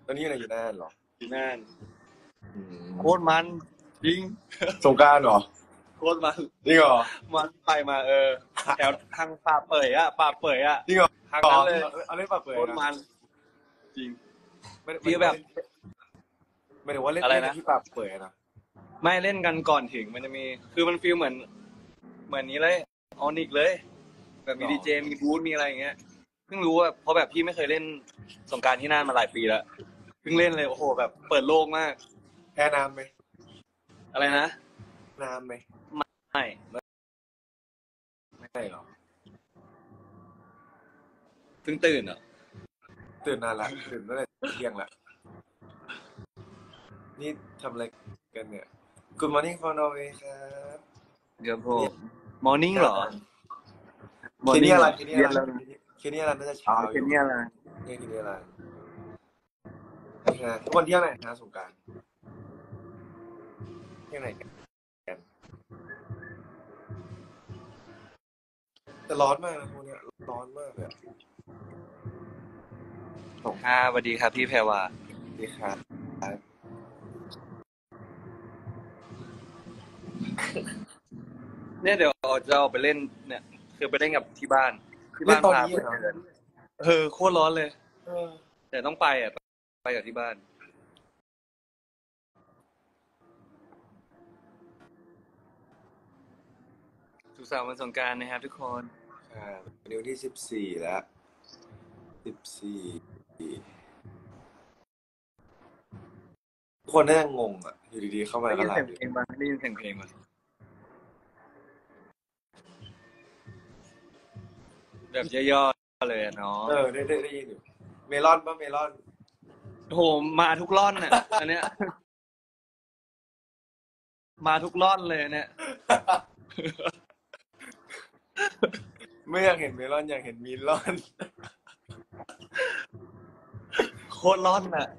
ตอนนี้อะไรอยู่น่านเหรออยู่น่านอืมโคตรมันจริงสงกรานต์เหรอโคตรมันจริงเหรอมันไปมาแถวทางป่าเป่ยอะจริงเหรอทางนั้นเลยเอาเล่นปะเปื่อยโคตรมันะนจริงไม่ได้ฟีลแบบไม่ได้ว่าเล่นอะไรนะที่ปากเปื่อยนะไม่เล่นกันก่อนถึงมันจะมีคือมันฟีลเหมือนนี้เลยออนิกเลย แบบมีดีเจมีบูธมีอะไรอย่างเงี้ยเพิ่งรู้ว่าเพราะแบบพี่ไม่เคยเล่นสงกรานต์ที่น่านมาหลายปีแล้วเพิ่งเล่นเลยโอ้โหแบบเปิดโลกมากแพ้น้ำไหมอะไรนะน้ำไหมไม่ไม่ใช่หรอเพิ่งตื่นเหรอตื่นนานละตื่นตั้งแต่เที่ยงละนี่ทำอะไรกันเนี่ย Good morning from Norway ครับเดี๋ยวผมมอร์นิ่งเหรอเคเนียอะไรเย็นแล้วนะเคเนียอะไรน่าจะเช้าอยู่เคเนียอะไรเคเนียอะไรทุกคนเที่ยวไหนนะสงกรานต์เที่ยวไหนกันแต่ร้อนมากนะพวกเนี้ยร้อนมากเลยสวัสดีครับพี่แพรวาดีครับเนี่ยเดี๋ยวจะออกไปเล่นเนี่ยคือไปเล่นกับที่บ้านเล่นตอนพานี้ไปเหรอเดินโคตรร้อนเลยเออแต่ต้องไปกับที่บ้านสุขสันต์วันสงกรานต์นะครับทุกคนวันนี้วันที่14แล้วทุกคนน่าจะงงอ่ะอยู่ดีๆเข้ามาได้ก็ยินไลเสียงฟ์เพลงมาได้ยินเสียงเพลงมาแบบย่อๆเลยอะเนาะได้ยินอยู่เมลอนป่ะเมลอนโหมาทุกร่อนน่ะอันเนี้ยมาทุกร่อนเลยเนี่ยไม่อยากเห็นเมลอนอยากเห็นมีลอนโคตรร่อนน่ะ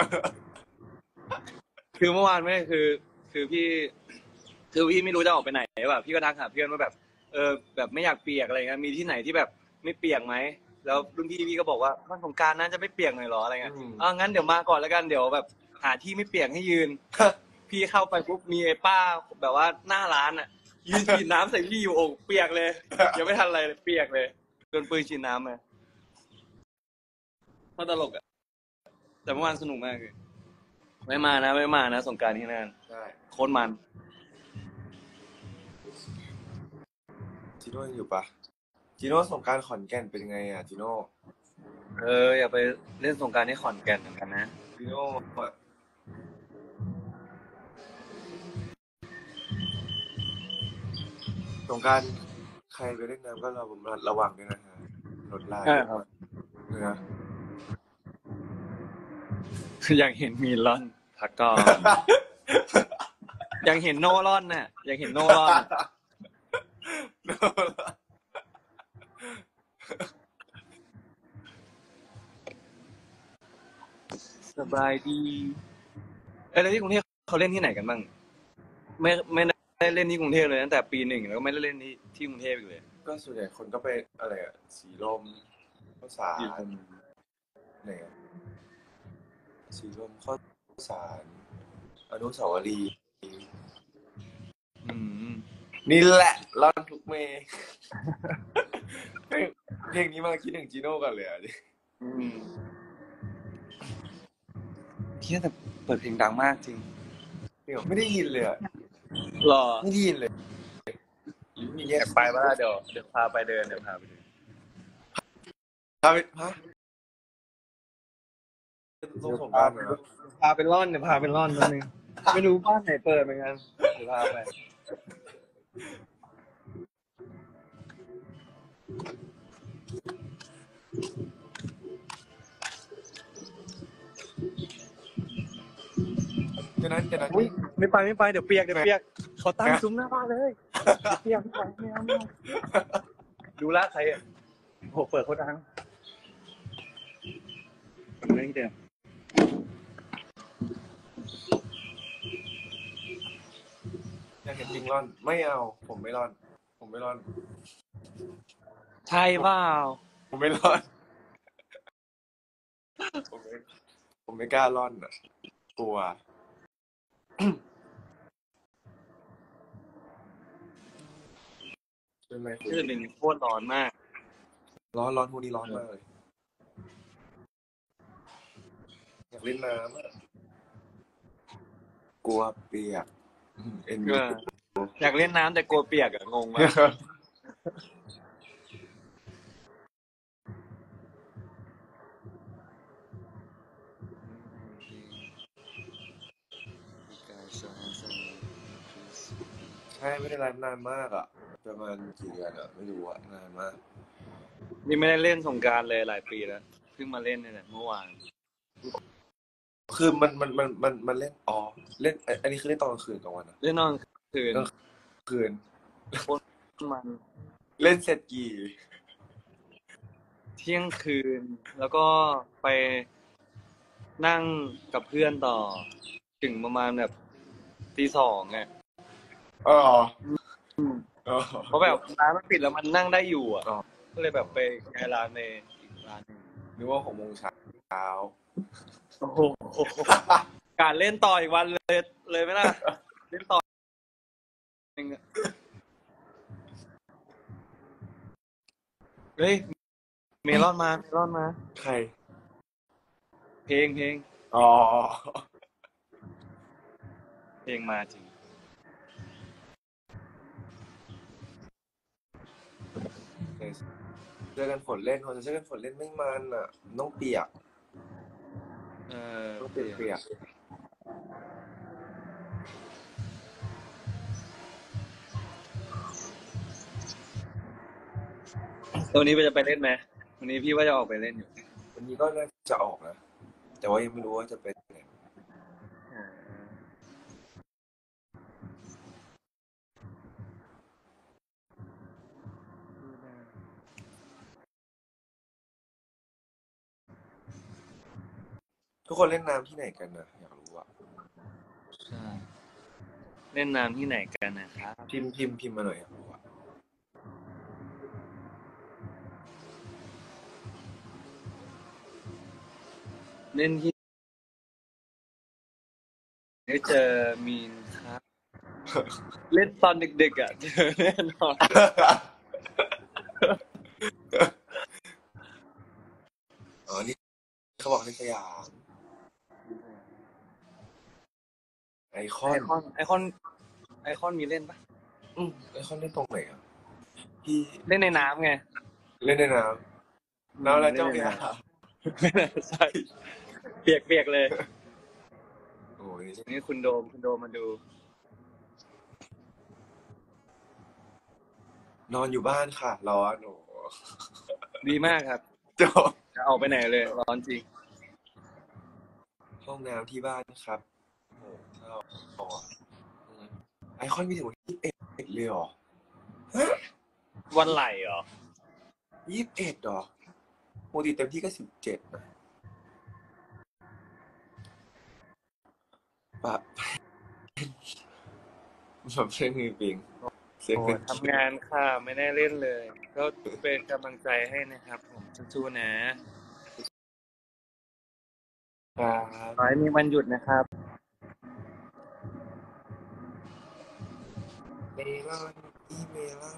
คือเมื่อวานไม่คือพี่ไม่รู้จะออกไปไหนแบบพี่ก็ทักหาเพื่อนว่าแบบแบบไม่อยากเปียกอะไรเงี้ยมีที่ไหนที่แบบไม่เปียกไหมแล้วรุ่นพี่ก็บอกว่าวันสงกรานต์นั้นจะไม่เปียกหน่อยหรออะไรเงี้ยงั้นเดี๋ยวมาก่อนแล้วกันเดี๋ยวแบบหาที่ไม่เปียกให้ยืน พี่เข้าไปปุ๊บมีไอ้ป้าแบบว่าหน้าร้านอ่ะยืนฉีดน้ำใส่พี่อยู่โอ่งเปียกเลยยังไม่ทันอะไรเลยเปียกเลยโดนปืนฉีดน้ำเลยมันตลกอ่ะแต่เมื่อวานสนุกมากเลยไม่มานะสงกรานต์ที่นั่นใช่โคตรมันจิโน่ยังอยู่ปะจิโน่สงกรานต์ขอนแก่นเป็นไงอ่ะจิโน่อยากไปเล่นสงกรานต์ที่ขอนแก่นเหมือนกันนะจิโน่สงกรานต์ใครไปเล่นน้ำก็ระวังด้วยนะฮะรถลากใช่ครับนะอยากเห็นมีลอนพักก่อน อยากเห็นโนลอนน่ะอยากเห็นโนลอน สบายดีแล้วที่กรุงเทพเขาเล่นที่ไหนกันบ้างไม่ได้เล่นที่กรุงเทพเลยตั้งแต่ปี 1แล้วก็ไม่ได้เล่นที่กรุงเทพอีกเลยก็ส่วนใหญ่คนก็ไปอะไรอ่ะสีลมข้าวสารไหนอ่ะสีลมข้าวสารอนุสาวรีย์นี่แหละร้อนทุกเมย์เพลงนี้มาคิดถึงจีโน่กันเลยอ่ะเที่ยแต่เปิดเพลงดังมากจริงไม่ได้ยินเลยอ่ะหรอไม่ได้ยินเลยอยากไปว่าเดี๋ยวพาไปเดินพาไปฮะต้องส่งบ้านเหรอพาไปร่อนนิดนึงไม่รู้บ้านไหนเปิดเหมือนกันเดี๋ยวพาไปจะนั้นไม่ไปเดี๋ยวเปียกเขาตั้งซุ้มหน้าบ้านเลยเปียกไม่เอาดูละใครอ่ะโหเปิดเขาดังเรื่องเดิมอยากเห็นปิงร่อนไม่เอาผมไม่ร่อนใช่เปล่าผมไม่ร่อนผมไม่กล้าร่อนอ่ะกลัวใช่ไหมคุที่ณจะเป็นโคตรร้อนมากร้อนพวกนี้ร้อนมากเลยอยากเล่นน้ำอ่ะกลัวเปียกเอ็นดูอยากเล่นน้ำแต่กลัวเปียกอะงงมากใช่ไม่ได้ไลฟ์นานมากอ่ะประมาณกี่เดือนอ่ะไม่รู้อ่ะนานมากนี่ไม่ได้เล่นสงกรานต์เลยหลายปีแล้วเพิ่งมาเล่นเนี่ยแหละเมื่อวานคือมันเล่นอ๋อเล่นอันนี้คือเล่นตอนกลางคืนกลางวันอ่ะเล่นนอนคืนคืนมันเล่นเสร็จกี่เที่ยงคืน แล้วก็ไปนั่งกับเพื่อนต่อ ถึงประมาณแบบตี 2ไงอ๋ออ๋อเพราะแบบร้านมันปิดแล้วมันนั่งได้อยู่อ่ะอ๋อก็เลยแบบไปย้ายร้านในอีกร้านหนึงนึกว่า6 โมงเช้าโอ้โหการเล่นต่ออีกวันเลยไหมล่ะ เล่นต่อหนึ่งอะเฮ้ยเมลอนมาใครเพลงอ๋อเพลงมาจริงเจอกันฝนเล่นคนจะเจอกันฝนเล่นไม่มันอ่ะต้องเปียกต้องเปียกตัวนี้จะไปเล่นไหมวันนี้พี่ว่าจะออกไปเล่นอยู่วันนี้ก็น่าจะออกนะแต่ว่ายังไม่รู้ว่าจะเป็นไหนทุกคนเล่นน้ำที่ไหนกันนะอยากรู้อ่ะใช่เล่นน้ำที่ไหนกันนะครับพิมพ์มาหน่อยอยากรู้อ่ะเล่นที่ได้เจอมีนครับ เล่นตอนดึกๆอ่ะเจอแน่นอนอ๋อนี่เขาบอกในสยามไอคอนไอคอนมีเล่นปะไอคอนเล่นตรงไหนอ่ะพี่เล่นในน้ำไงเล่นในน้ำอะไรเจ้าพระยาใช่เปียกเลยโอ้ยนี่คุณโดมมาดูนอนอยู่บ้านค่ะร้อนโอ้ดีมากครับจบจะออกไปไหนเลยร้อนจริงห้องน้ำที่บ้านครับโอ้เศร้าอ่ะไอคอนมีถึงวันที่21เลยเหรอวันไหลเหรอ 21เหรอปกติเต็มที่ก็17นะปะแบบเพื่อนมือปิงเสียโอ้เงินทำงานค่ะไม่ได้เล่นเลย ก็เป็นกำลังใจให้นะครับ ผมสู้ๆนะครับขอให้มีวันหยุดนะครับเมลอนอีเมลอน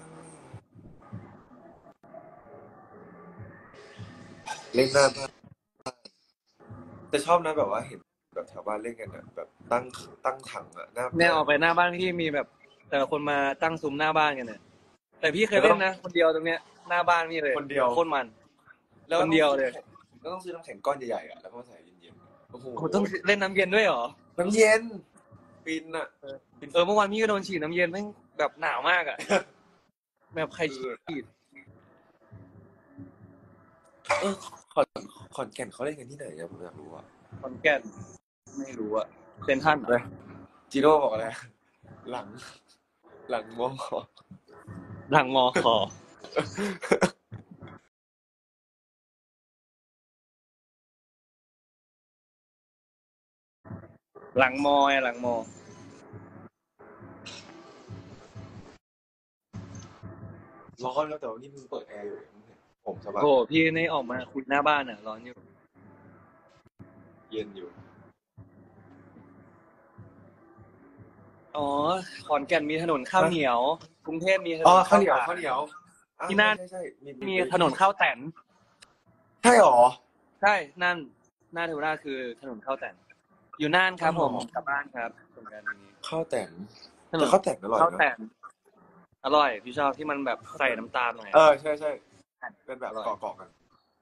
เล่นหน้าบ้านแต่ชอบนะแบบว่าเห็นแบบแถวบ้านเล่นกันอ่ะแบบตั้งถังอ่ะหน้าเนี่ยออกไปหน้าบ้านพี่มีแบบ แต่ละคนมาตั้งซุ้มหน้าบ้านกันเนี่ยแต่พี่เคยเล่นนะคนเดียวตรงเนี้ยหน้าบ้านพี่เลยคนเดียวโคตรมัน คนเดียวเลยก็ต้องซื้อน้ำแข็งก้อนใหญ่ๆอ่ะแล้วก็มาใส่เย็นๆโอ้โหโอ้ต้องเล่นน้ำเย็นด้วยเหรอน้ำเย็นฟินอ่ะเมื่อวานพี่ก็โดนฉีดน้ำเย็นแม่งแบบหนาวมากอ่ะ แบบใครฉีดขอนแก่นเขาเล่นกันที่ไหนเนี่ยผมอยากรู้อ่ะขอนแก่นไม่รู้อะเซนทรัลเลยจิโร่บอกอะไรหลังมอหลังมอขอหลังมอหลังมอร้อนแล้วแต่ว่านี่มึงเปิดแอร์อยู่ผมสบายโอ้พี่นี่ออกมาคุยหน้าบ้านอ่ะร้อนอยู่เย็นอยู่อ๋อขอนแก่นมีถนนข้าวเหนียวกรุงเทพมีถนอ๋อน ข้าข้าว วเหนียวสารข้าวเหนียวอ่ะที่นั่นใช่มีถนนข้าวแตนใช่หรอใช่นั่นหน้าเทวราชคือถนนข้าวแตนอยู่น่านครับอ๋อผมกลับบ้านครับสงกรานต์นี้ข้าวแต่งถนแต่นข้าวแต่งอร่อยข้าวแตนะนอร่อยพี่ชอบที่มันแบบใส่น้ำตาลหน่อยใช่เป็นแบบอร่อยเกาะๆกัน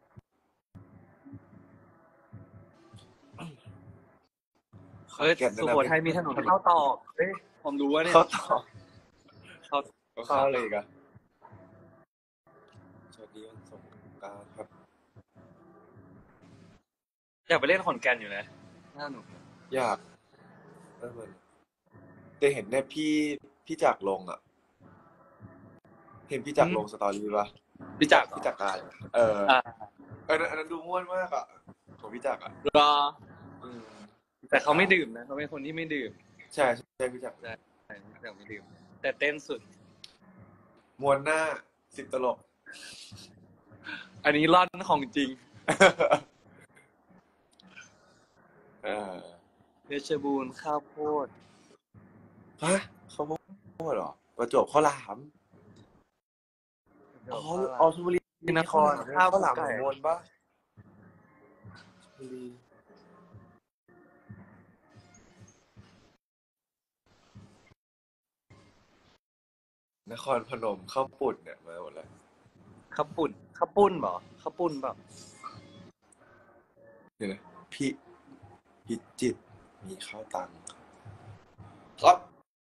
เฮ้ยสุโขทัยมีถนนข้าวตอกเฮ้ยผมรู้ว่าเนี่ยข้าวต่อข้าวข้าวเลยกันสวัสดีวันสงกรานต์ครับอยากไปเล่นขอนแก่นอยู่นะน่าหนุกอยากแต่เห็นเนี่ยพี่จักรลงอ่ะ เห็นพี่จักรลงสตอรี่ป่ะพี่จักรพี่จักรกายอันนั้นดูม่วนมากอ่ะของพี่จักรอ่ะรอแต่เขาไม่ดื่มนะเขาเป็นคนที่ไม่ดื่มใช่พี่จักรใช่พี่จักรไม่ดื่มแต่เต้นสุดมวนหน้า10 ตลกอันนี้ร่อนของจริงเพชรบูรณ์ข้าวโพดฮะเขาพูดเหรอประจวบข้าวหลามอ๋อชลบุรีนครข้าวหลามของมวลปะชลบุรีนครพนมข้าวปุ่นเนี่ยมาหมดเลยข้าวปุ้นข้าวปุ้นบ่ข้าวปุ้นเปล่าเดี๋ยวนะพิจิตรมีข้าวตังครับ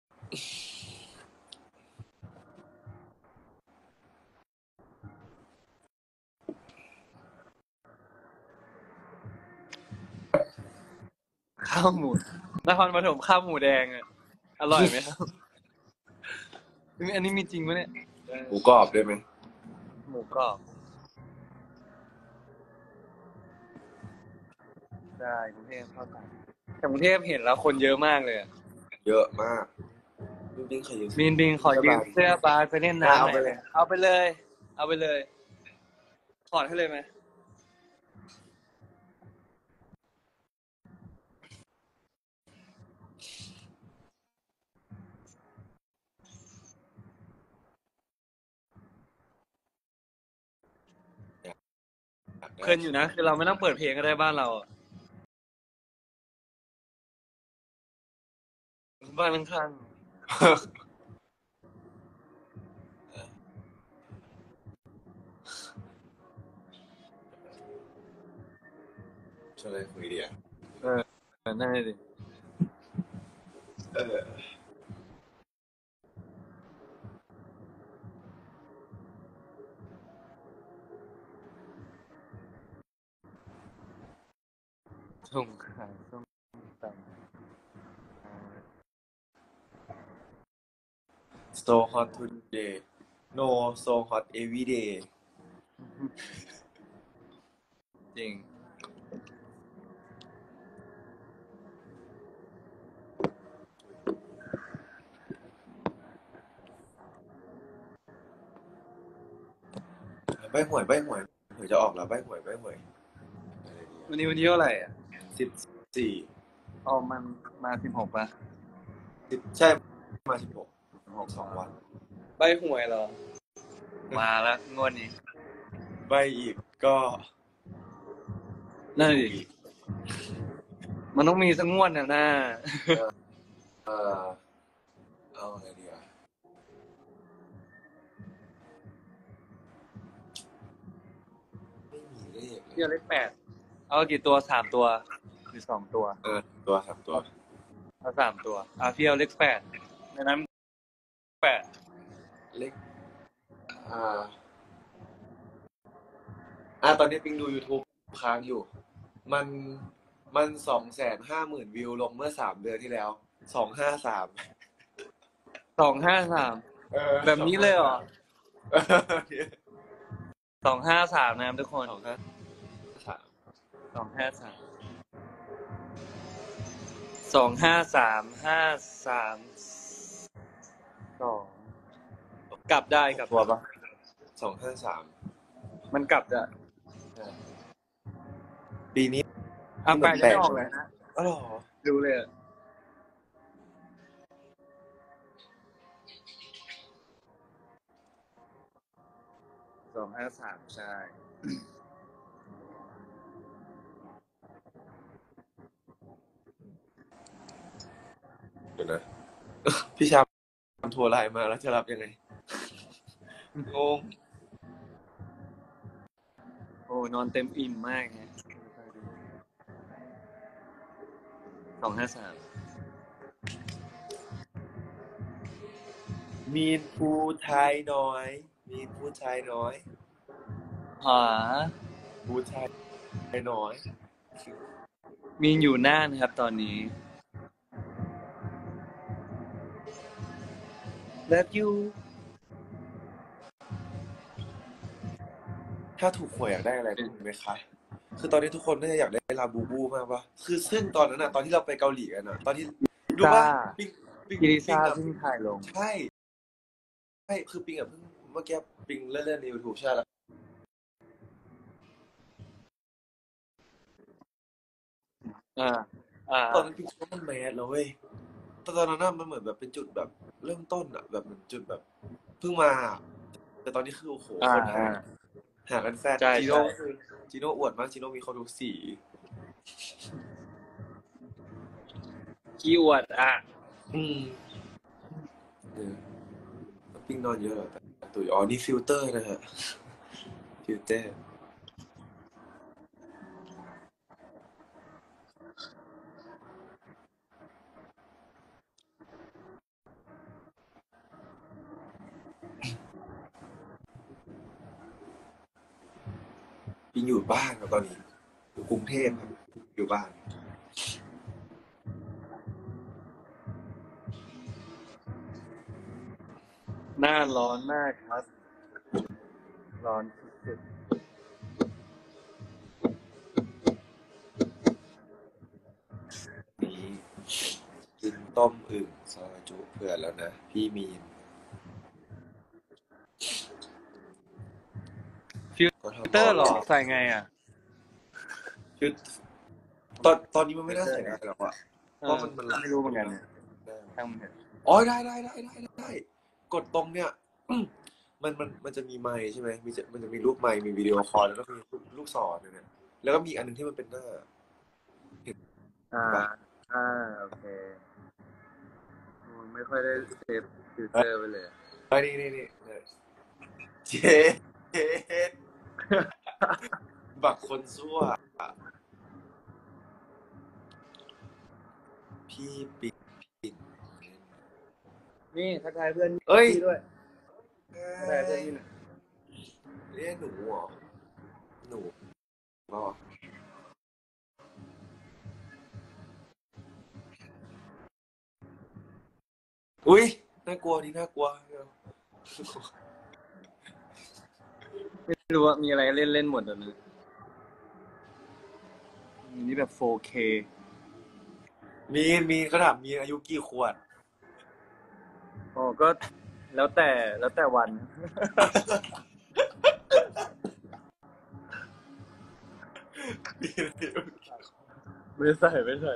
ข้าวหมูนครปฐมข้าวหมูแดงอ่ะอร่อยไหมครับอันนี้มีจริงไหมเนี่ยหมูกรอบได้ไหมหมูกรอบได้กรุงเทพข้าวตังแต่กรุงเทพเห็นแล้วคนเยอะมากเลยอะเยอะมากบิงขอยืมบินขอยืมเสื้อบาสไปเล่นน้ำเอาไปเลยเอาไปเลยเอาไปเลยถอดให้เลยไหม เพลินอยู่นะคือเราไม่ต้องเปิดเพลงก็ได้บ้านเราอะบ้านข้างชวนอะไรคุยดีอ่ะๆนั่นเลยดิส่งขายส้มตำ so hot today no so hot every day จริงใบหวยหวยจะออกแล้วใบหวยวันนี้เท่าไหร่อ่ะ 14 อ๋อมันมา16ป่ะใช่มา16 2 วันใบหวยเหรอ มาแล้วงวดนี้ใบอีกก็นั่นดิมันต้องมีสักงวดน่ะนะเอาไงดีอ่ะไม่มีเลขพี่เอาเลข8เอากี่ตัว3ตัวหรือ2ตัวตัว3ตัวเอา3ตัวพี่เอาเลข8ในนั้น8 เลขตอนนี้ปิงดู YouTube ค้างอยู่ มัน 250,000 วิวลงเมื่อ3 เดือนที่แล้ว 253 253แบบนี้เลยเหรอ253นะครับทุกคน253กลับได้กลับตัวปะ 253 มันกลับจะปีนี้แปลไม่ออกเลยนะอ๋อเหรอดูเลย253ใช่เดี๋ยวนะพี่ชามโทรไลน์มาแล้วจะรับยังไงงงโอ้นอนเต็มอิ่มมากฮะ253 มีนภูไทยน้อย มีนภูไทยน้อยหาภูไทยน้อยมีนอยู่น่านครับตอนนี้ Love you ถ้าถูกหวยอยากได้อะไรรู้ไหมคะ คือตอนนี้ทุกคนน่าจะอยากได้ลาบูบูมากปะคือซึ่งตอนนั้นอะตอนที่เราไปเกาหลีกันอะตอนที่รู้ปะปิงกิริซ่าอะเพิ่งถ่ายลงใช่คือปิงอะเพิ่งเมื่อกี้ปิงเล่นใน YouTube ใช่แล้วอ่าตอนนั้นปิงคิดว่ามันแมสแล้วเว้ยแต่ตอนนั้นน่ะมันเหมือนแบบเป็นจุดแบบเริ่มต้นอะแบบเหมือนจุดแบบเพิ่งมาอะแต่ตอนนี้คือโอ้โหคนหากันแฟนใช่จีโน่คือจีโน่อวดมากจีโน่มีคนดูสีคีย์เวิร์ดอืมเนี่ยปิงนอนเยอะเหรอแต่ตุ๋ยอ๋อนี่ฟิลเตอร์นะฮะฟิลเตอร์ปิงอยู่บ้านครับตอนนี้อยู่กรุงเทพครับอยู่บ้านหน้าร้อนมากครับ ร้อนสุดนี้กินต้มอึ่งซอยจุเผื่อแล้วนะพี่มีนฟิลเตอร์หรอใส่ไงคือตอนนี้มันไม่น่าใส่ได้หรอกอะเพราะมันไม่รู้เหมือนกันเนี่ยทั้งมันอ๋อได้กดตรงเนี่ยมันจะมีไมค์ใช่ไหมมันจะมีรูปไมค์มีวิดีโอคอลแล้วก็มีลูกศรเนี่ยแล้วก็มีอันหนึงที่มันเป็นหน้าเห็นปะโอเคไม่ค่อยได้เซฟฟิลเตอร์ไปเลยนี่เจ๊บักคนซั่วพี่ปิ๊กนี่ทักทายเพื่อนเอ้ยพี่ด้วยทักทายเพื่อนพี่หน่อยเรียกหนูเหรอหนูก็อุ้ยน่ากลัวนี่น่ากลัวไม่รู้ว่ามีอะไรเล่นหมดเลยนี่แบบ 4K มีเขาถามมีอายุกี่ขวดอ๋อก็แล้วแต่วัน ไม่ใส่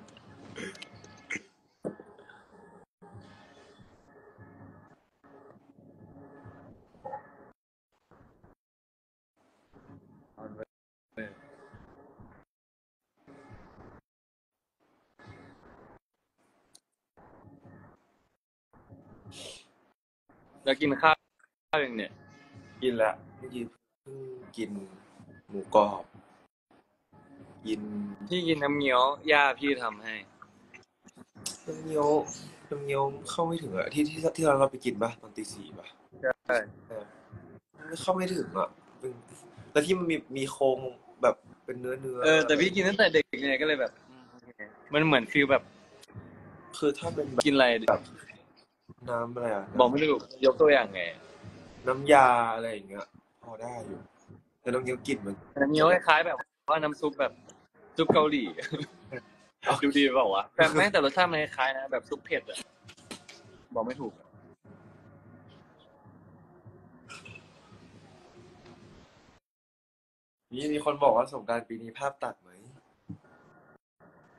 แล้วกินข้าวอย่างเนี่ยกินละเมื่อกี้เพิ่งกินหมูกรอบกินพี่กินน้ำเงี้ยวย่าพี่ทำให้น้ำเงี้ยวน้ำเงี้ยวเข้าไม่ถึงอะที่เราไปกินปะตอนตี 4ปะใช่เข้าไม่ถึงอะแล้วที่มันมีโครงแบบเป็นเนื้อแต่พี่กินตั้งแต่เด็กไงก็เลยแบบมันเหมือนฟีลแบบคือถ้าเป็นแบบกินอะไรน้ำอะไรอะบอกไม่ถูกยกตัวอย่างไงน้ำยาอะไรอย่างเงี้ยพอได้อยู่แต่น้ำเงี้ยวกลิ่นมันน้ำเงี้ยวคล้ายๆแบบว่าน้ำซุปแบบซุปเกาหลี ดูดีเปล่าวะแต่แม้แต่รสชาติมันคล้ายๆนะแบบซุปเผ็ดอะบอกไม่ถูกนี่มีคนบอกว่าสงกรานต์ปีนี้ภาพตัดไหม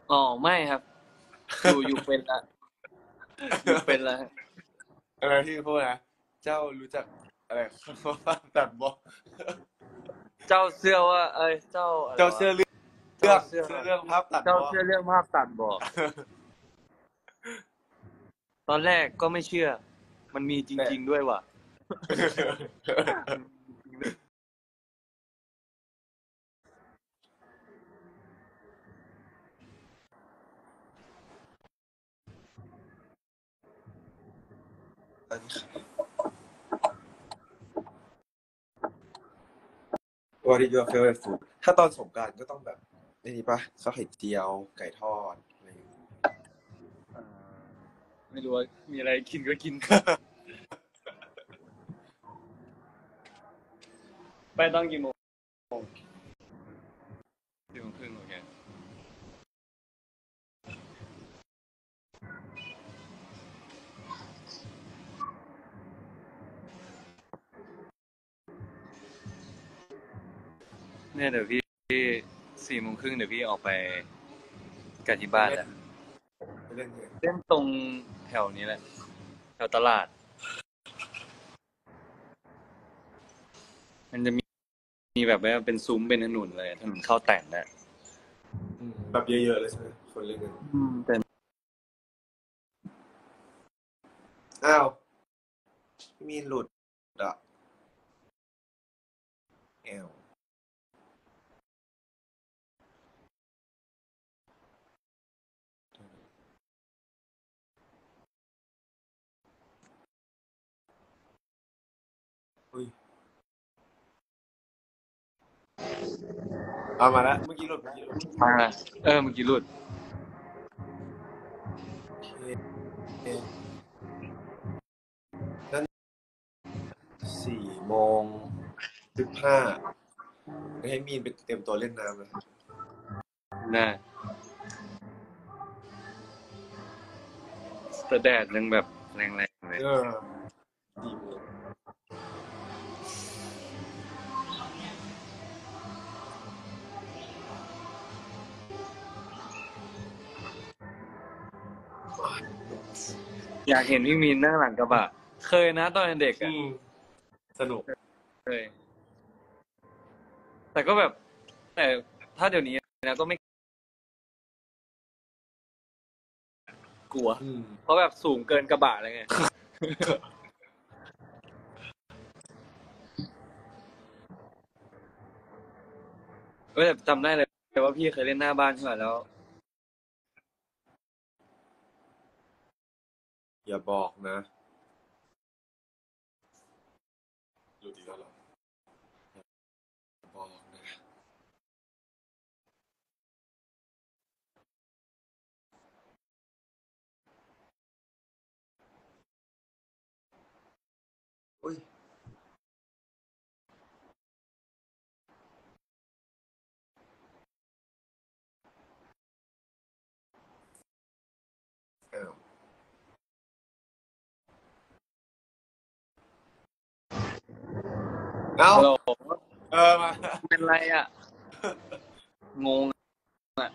อ๋อไม่ครับอยู่เป็นละอยู่เป็นละอะไรที่พูดนะเจ้ารู้จักอะไรคำว่าตัดบอกเจ้าเสื้อว่า เอ้ยเจ้าอะไรเจ้าวะเสื้อเรื่องเจ้าเสื้อเสื้อเรื่องภาพตัดเจ้าบอกเสื้อเรื่องภาพตัดบอกตอนแรกก็ไม่เชื่อ มันมีจแต่ริงๆด้วยว่ะ What is your favorite food ถ้าตอนสงกรานต์ก็ต้องแบบนี่ปะข้าวไข่เจียวไก่ทอดอะไรอย่างเงี้ยอ่าไม่รู้ว่ามีอะไรกินก็กิน ไปตอนกี่โมง4:30โอเคเนี่ยเดี๋ยวพี่4:30เดี๋ยวพี่ออกไปกันที่บ้านแหละไปเล่นไงเล่นตรงแถวนี้แหละแถวตลาด มันจะมีแบบว่าเป็นซุ้มเป็นถนนเลยถนนข้าวแต่งนะแบบเยอะๆเลยใช่ไหมคนเล่นกันแต่อ้าวพี่มีนหลุดอ่ะแอวอุ้ยเอามาแล้วเมื่อกี้หลุดมาเมื่อกี้หลุดโอเคนั่น4:15ให้มีนไปเตรียมตัวเล่นน้ำเลยนะแต่แดดยังแบบแรงๆเลย 4 โมงอยากเห็นพี่มีนนั่งหลังกระบะเคยนะตอนเด็กอ่ะสนุกเคยแต่ก็แบบ แต่ถ้าเดี๋ยวนี้นะก็ไม่กลัว เพราะแบบสูงเกินกระบะเลยไง ก็แบบจำได้เลยว่าพี่เคยเล่นหน้าบ้านใช่ไหมแล้วอย่าบอกนะหลุดอีกแล้วเหรออย่าบอกนะอุ้ยอ้าวเอ้าฮัลโหลมาเป็นไรอ่ะ งงอ่ะ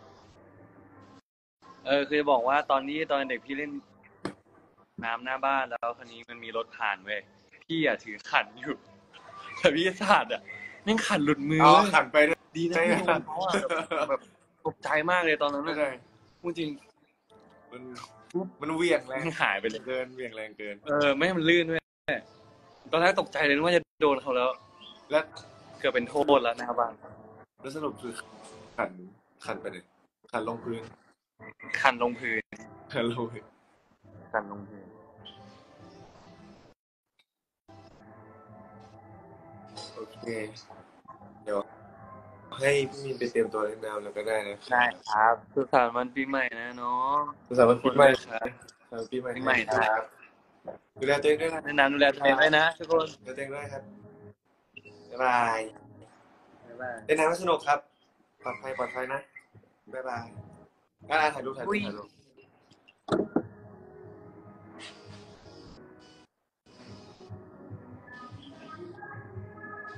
คือจะบอกว่าตอนเด็กพี่เล่นน้ำหน้าบ้านแล้วคราวนี้มันมีรถผ่านเว้ยพี่อ่ะถือขันอยู่แต่พี่สาดอ่ะแม่งขันหลุดมือเอาเว้ยขันไปด้วยดีนะพี่โดนเขาอ่ะแบบตกใจมากเลยตอนนั้นไม่นะได้พูดจริงมันเหวี่ยงแรงมันหายไปเลยเกินเหวี่ยงแรงเกินไม่ให้มันลื่นด้วยตอนแรกตกใจเลยนึกว่าจะโดนเขาแล้วและเกือบเป็นโทษแล้วหน้าบ้านแล้วสรุปคือขันขันไปไหนขันลงพื้นขันลงพื้นขันลงพื้นขันลงพื้นโอเค เดี๋ยวให้พี่มีนไปเตรียมตัวเล่นน้ำแล้วก็ได้นะได้ครับสุขสันต์วันปีใหม่นะน้องสุขสันต์วันปีใหม่ครับปีใหม่ปีใหม่นะครับดูแลตัวเองด้วยนะแนะนำดูแลตัวเองด้วยนะทุกคนดูแลตัวเองด้วยครับบ๊ายบายบ๊ายบายเล่นน้ำให้สนุกครับปลอดภัยนะบ๊ายบายถ่ายรูป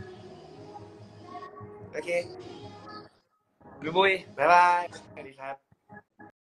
โอเคบุยบ๊ายบายสวัสดีครับ